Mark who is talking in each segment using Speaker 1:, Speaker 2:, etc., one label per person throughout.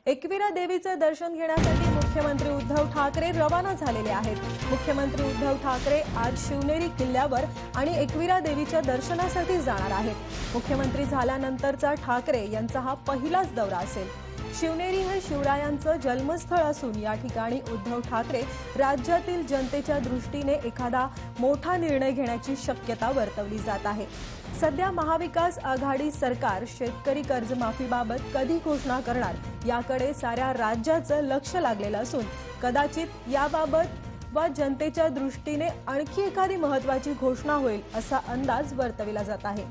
Speaker 1: एकविरा देवीचे दर्शन घेण्यासाठी मुख्यमंत्री उद्धव ठाकरे रवाना झालेले आहेत। मुख्यमंत्री उद्धव ठाकरे आज शिवनेरी किल्ल्यावर आणि एकविरा देवीच्या दर्शनासाठी जाणार आहेत। मुख्यमंत्री झाल्यानंतरचा ठाकरे यांचा हा पहिलाच दौरा असेल। शिवनेरी हे शिवरायांचं जन्मस्थळ असून या ठिकाणी उद्धव ठाकरे राज्यातील जनतेच्या दृष्टीने एखादा मोठा निर्णय घेण्याची शक्यता वर्तवली जात आहे। सध्या महाविकास आघाडी सरकार शेतकरी कर्जमाफीबाबत कधी घोषणा करणार याकडे साऱ्या राज्याचं लक्ष लागलेलं असून कदाचित याबाबत व जनतेच्या दृष्टीने आणखी एखादी महत्त्वाची घोषणा होईल असा अंदाज वर्तविला जात आहे।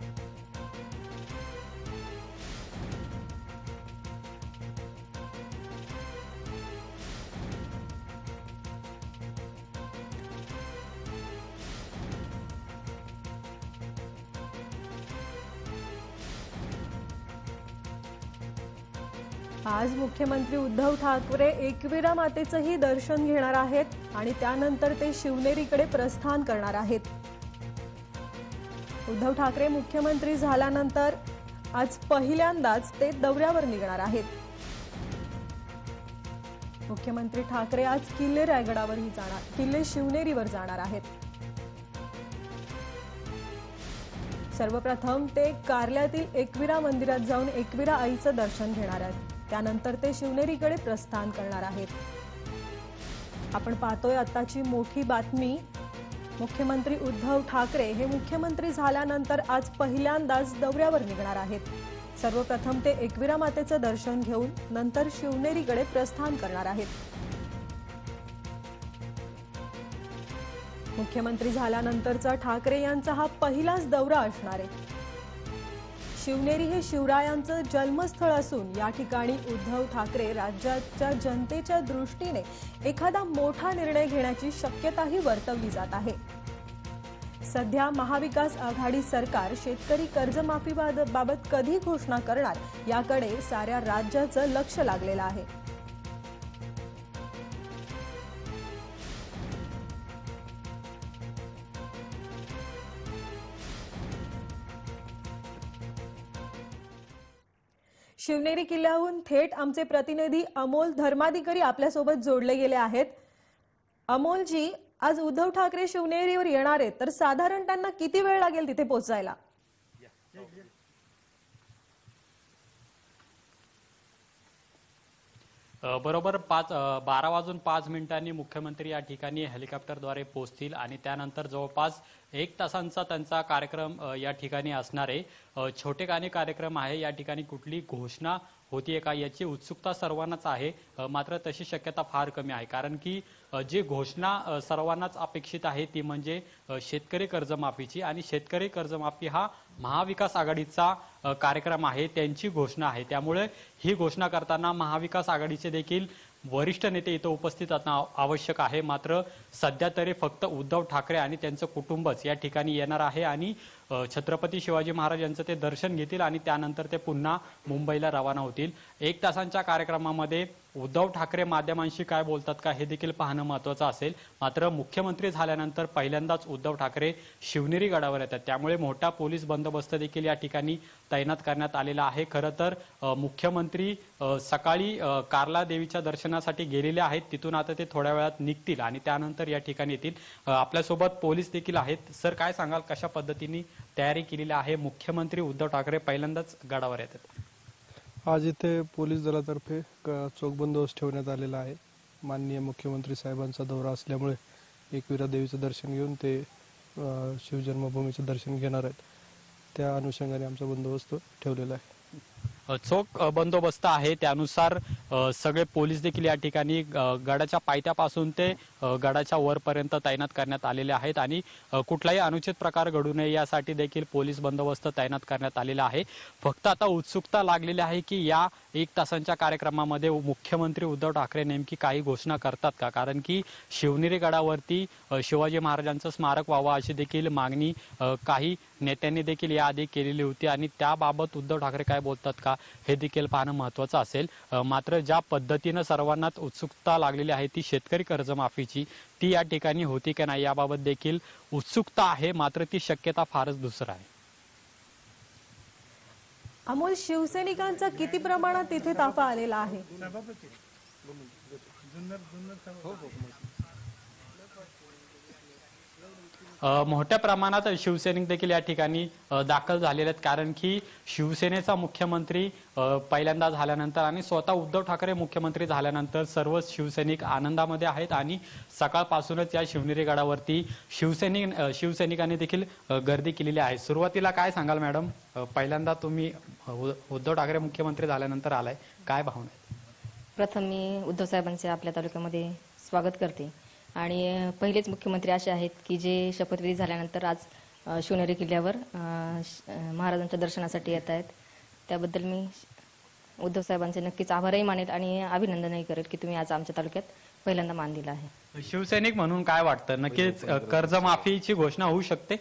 Speaker 1: आज मुख्यमंत्री उद्धव ठाकरे एकविरा मातेचंही दर्शन घेणार आहेत आणि त्यानंतर ते शिवनेरीकडे प्रस्थान करणार आहेत। उद्धव ठाकरे मुख्यमंत्री झाल्यानंतर आज पहिल्यांदाच ते दौऱ्यावर निघणार आहेत। मुख्यमंत्री ठाकरे आज किल्ले रायगडावरही जाणार, किल्ले शिवनेरीवर जाणार आहेत। सर्वप्रथम ते कार्ल्यातील एकविरा मंदिरात जाऊन एकविरा आईचं दर्शन घेणार आहेत। त्यानंतर ते शिवनेरीकडे प्रस्थान करणार आहेत। आपण पाहतोय आताची मोठी बातमी, मुख्यमंत्री उद्धव ठाकरे हे मुख्यमंत्री झाल्यानंतर आज पहिल्यांदाच दौऱ्यावर निघणार आहेत। सर्वप्रथम ते एकविरा मातेचं दर्शन घेऊन नंतर शिवनेरीकडे प्रस्थान करणार आहेत। मुख्यमंत्री झाल्यानंतरचा ठाकरे यांचा हा पहिलाच दौरा असणार आहे। शिवनेरी हे शिवरायांचं जन्मस्थळ असून या ठिकाणी उद्धव ठाकरे राज्याच्या जनतेच्या दृष्टीने एखादा मोठा निर्णय घेण्याची शक्यताही वर्तवली जात आहे। सध्या महाविकास आघाडी सरकार शेतकरी कर्जमाफीबाबत कधी घोषणा करणार याकडे साऱ्या राज्याचं लक्ष लागलेलं आहे। शिवनेरी किल्ल्याहून थेट आमचे प्रतिनिधी अमोल धर्माधिकारी आपल्यासोबत जोडले गेले आहेत। अमोलजी, आज उद्धव ठाकरे शिवनेरीवर येणार आहेत, तर साधारण त्यांना किती वेळ लागेल तिथे पोहोचायला?
Speaker 2: बरोबर 12:05 मुख्यमंत्री या ठिकाणी हेलिकॉप्टरद्वारे पोहोचतील आणि त्यानंतर जवळपास 1 तासांचा त्यांचा कार्यक्रम या ठिकाणी असणार आहे। छोटेखानी कार्यक्रम आहे, या ठिकाणी कुठली घोषणा होतीये का याची उत्सुकता सर्वांनाच आहे, मात्र तशी शक्यता फार कमी आहे, कारण की जी घोषणा सर्वांनाच अपेक्षित आहे ती म्हणजे शेतकरी कर्जमाफीची, आणि शेतकरी कर्जमाफी हा महाविकास आघाडीचा कार्यक्रम आहे, त्यांची घोषणा आहे। त्यामुळे ही घोषणा करताना महाविकास आघाडीचे देखील वरिष्ठ नेते इथं उपस्थित असणं आवश्यक आहे। मात्र सध्या तरी फक्त उद्धव ठाकरे आणि त्यांचं कुटुंबच या ठिकाणी येणार आहे आणि छत्रपती शिवाजी महाराज यांचं ते दर्शन घेतील आणि त्यानंतर ते पुन्हा मुंबईला रवाना होतील। 1 तासांच्या कार्यक्रमामध्ये उद्धव ठाकरे माध्यमांशी काय बोलतात का हे देखील पाहणं महत्त्वाचं असेल। मात्र मुख्यमंत्री झाल्यानंतर पहिल्यांदाच उद्धव ठाकरे शिवनेरी गडावर येतात, त्यामुळे मोठा पोलीस बंदोबस्त देखील या ठिकाणी तैनात करण्यात आलेला आहे। खरं तर मुख्यमंत्री सकाळी कार्ला देवीच्या दर्शनासाठी गेलेले आहेत, तिथून आता ते थोड्या वेळात निघतील आणि त्यानंतर या ठिकाणी येतील। आपल्यासोबत पोलीस देखील आहेत। सर, काय सांगाल, कशा पद्धतीने तयारी केलेली आहे? मुख्यमंत्री उद्धव ठाकरे पहिल्यांदाच गडावर येतात।
Speaker 3: आज इथे पोलीस दलातर्फे चोख बंदोबस्त ठेवण्यात आलेला आहे। माननीय मुख्यमंत्री साहेबांचा दौरा असल्यामुळे एकविरा देवीचं दर्शन घेऊन ते शिवजन्मभूमीचं दर्शन घेणार आहेत, त्या अनुषंगाने आमचा बंदोबस्त ठेवलेला आहे।
Speaker 2: चोख बंदोबस्त आहे, त्यानुसार सगळे पोलीस देखील या ठिकाणी गडाच्या पायथ्यापासून ते गडाच्या वरपर्यंत तैनात करण्यात आलेले आहेत आणि कुठलाही अनुचित प्रकार घडू नये यासाठी देखील पोलीस बंदोबस्त तैनात करण्यात आलेला आहे। फक्त आता उत्सुकता लागलेली आहे की या 1 तासांच्या कार्यक्रमामध्ये मुख्यमंत्री उद्धव ठाकरे नेमकी काही घोषणा करतात का, कारण की शिवनेरी गडावरती शिवाजी महाराजांचं स्मारक व्हावं अशी देखील मागणी काही नेत्यांनी देखील याआधी केलेली होती आणि त्याबाबत उद्धव ठाकरे काय बोलतात का हे देखील पाहणं महत्त्वाचं असेल। मात्र ज्या पद्धतीनं सर्वांनाच उत्सुकता लागलेली आहे ती शेतकरी कर्जमाफीची, ती या ठिकाणी होती की नाही याबाबत देखील उत्सुकता आहे, मात्र ती शक्यता फारच दुसरं आहे।
Speaker 1: अमोल, शिवसैनिकांचा किती प्रमाणात तिथे ताफा आलेला आहे?
Speaker 2: मोठ्या प्रमाणात शिवसैनिक देखील या ठिकाणी दाखल झालेले आहेत, कारण की शिवसेनेचा मुख्यमंत्री पहिल्यांदा झाल्यानंतर आणि स्वतः उद्धव ठाकरे मुख्यमंत्री झाल्यानंतर सर्व शिवसैनिक आनंदामध्ये आहेत आणि सकाळपासूनच या शिवनेरी गडावरती शिवसैनिकांनी देखील गर्दी केलेली आहे. सुरुवातीला काय सांगाल मॅडम, पहिल्यांदा तुम्ही उद्धव ठाकरे मुख्यमंत्री झाल्यानंतर आलाय, काय भावना आहेत?
Speaker 4: प्रथम मी उद्धव साहेबांचे आपल्या तालुक्यामध्ये स्वागत करते आणि पहिलेच मुख्यमंत्री असे आहेत की जे शपथविधी झाल्यानंतर आज शिवनेरी किल्ल्यावर महाराजांच्या दर्शनासाठी येत आहेत. त्याबद्दल मी उद्धव साहेबांचे नक्कीच आभारही मानेल आणि अभिनंदनही करेल की तुम्ही आज आमच्या तालुक्यात पहिल्यांदा मान दिला आहे.
Speaker 2: शिवसैनिक म्हणून काय वाटतं, नक्कीच कर्जमाफीची घोषणा होऊ शकते?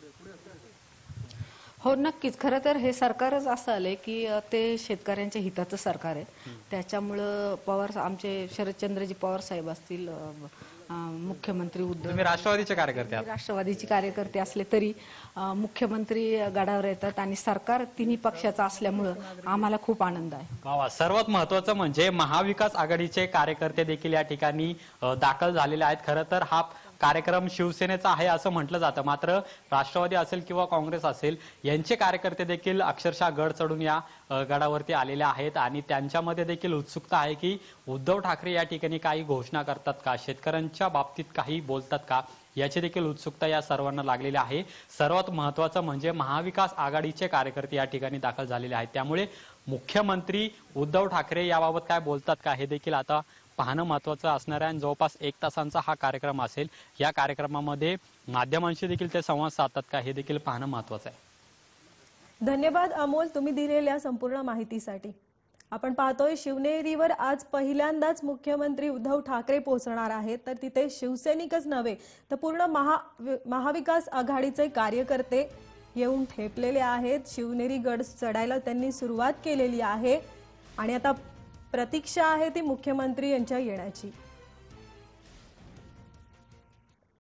Speaker 5: हो, नक्कीच. खरं तर हे सरकारच असं आलंय की ते शेतकऱ्यांच्या हिताचं सरकार आहे. त्याच्यामुळं आमचे शरदचंद्रजी पवार साहेब असतील, मुख्यमंत्री उद्धव,
Speaker 2: तुम्ही राष्ट्रवादीचे कार्यकर्ते आहात?
Speaker 5: राष्ट्रवादीचे कार्यकर्ते असले तरी मुख्यमंत्री गडावर येतात आणि सरकार तिन्ही पक्षाचं असल्यामुळं आम्हाला खूप आनंद आहे.
Speaker 2: वा, सर्वात महत्वाचं म्हणजे महाविकास आघाडीचे कार्यकर्ते देखील या ठिकाणी दाखल झालेले आहेत. खरं तर हा कार्यक्रम शिवसेनेचा आहे असं म्हटलं जातं, मात्र राष्ट्रवादी असेल किंवा काँग्रेस असेल यांचे कार्यकर्ते देखील अक्षरशः गड चढून या गडावरती आलेले आहेत आणि त्यांच्यामध्ये देखील उत्सुकता आहे की उद्धव ठाकरे या ठिकाणी काही घोषणा करतात का, शेतकऱ्यांच्या बाबतीत काही बोलतात का, याची देखील उत्सुकता या सर्वांना लागलेली आहे. सर्वात महत्वाचं म्हणजे महाविकास आघाडीचे कार्यकर्ते या ठिकाणी दाखल झालेले आहेत, त्यामुळे मुख्यमंत्री उद्धव ठाकरे याबाबत काय बोलतात का हे देखील आता पाहणं महत्वाचं असणार आहे. आणि जवळपास 1 तासांचा हा कार्यक्रम असेल. या कार्यक्रमामध्ये माध्यमांशी देखील ते संवाद साधतात का हे देखील पाहणं महत्वाचं आहे.
Speaker 1: धन्यवाद अमोल, तुम्ही दिलेल्या संपूर्ण माहितीसाठी. आपण पाहतोय शिवनेरीवर आज पहिल्यांदाच मुख्यमंत्री उद्धव ठाकरे पोहोचणार आहेत, तर तिथे शिवसैनिकच नव्हे तर पूर्ण महाविकास आघाडीचे कार्यकर्ते येऊन ठेपलेले आहेत. शिवनेरी गड चढायला त्यांनी सुरुवात केलेली आहे आणि आता प्रतीक्षा आहे ती मुख्यमंत्री यांच्या येण्याची.